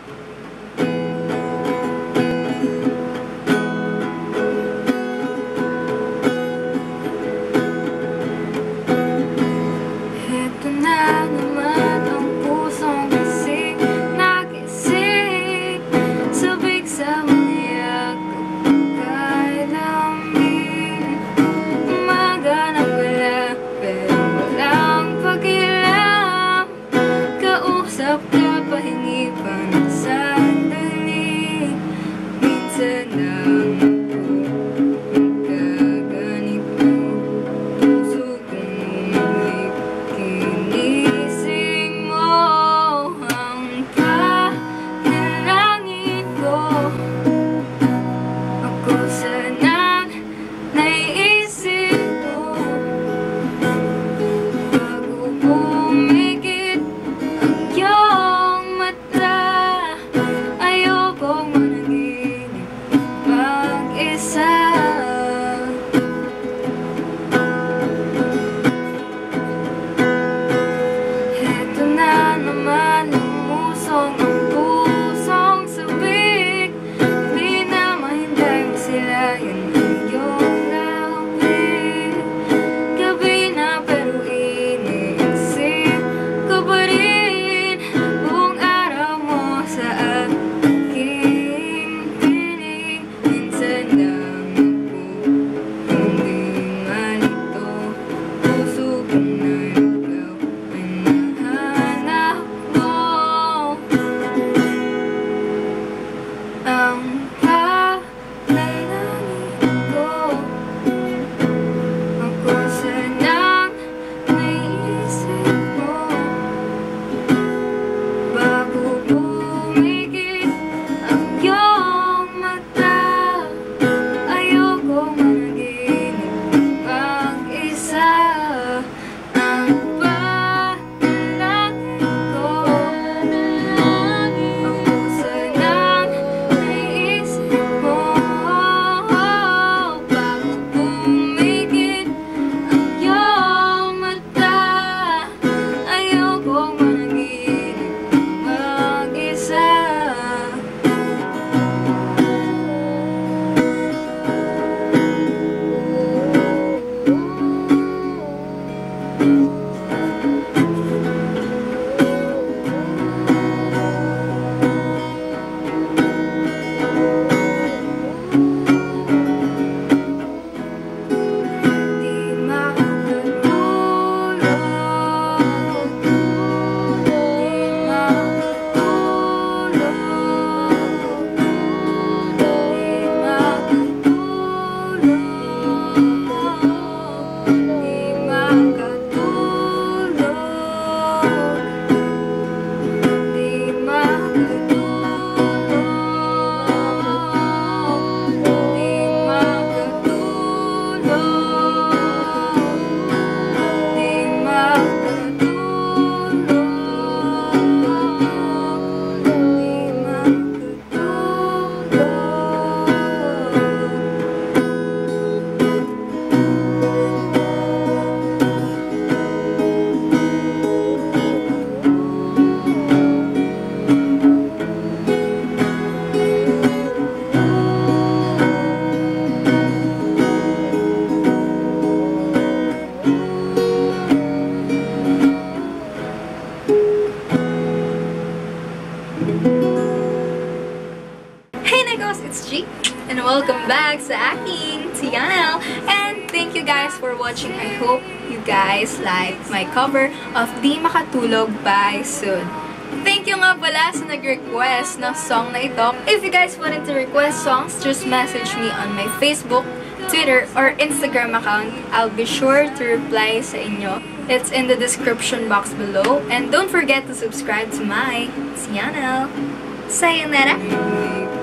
and welcome back sa aking channel. And thank you guys for watching. I hope you guys like my cover of Di Makatulog by Soon. Thank you nga pala sa nag-request ng song na ito. If you guys wanted to request songs, just message me on my Facebook, Twitter, or Instagram account. I'll be sure to reply sa inyo. It's in the description box below. And don't forget to subscribe to my channel. Sayonara!